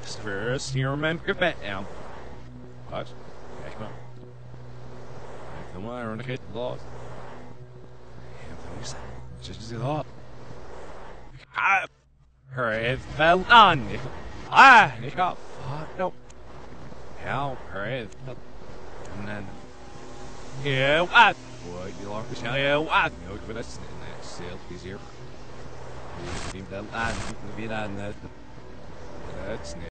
First, you remember bet now. What? Come on. The wire on the kid lost. Just a lot. Her fell on. Ich got fucked up. Help her. And then. Yeah, what? What? You lost the shell. Yeah, what? No, but that's sail easier. You that land. You be that. That's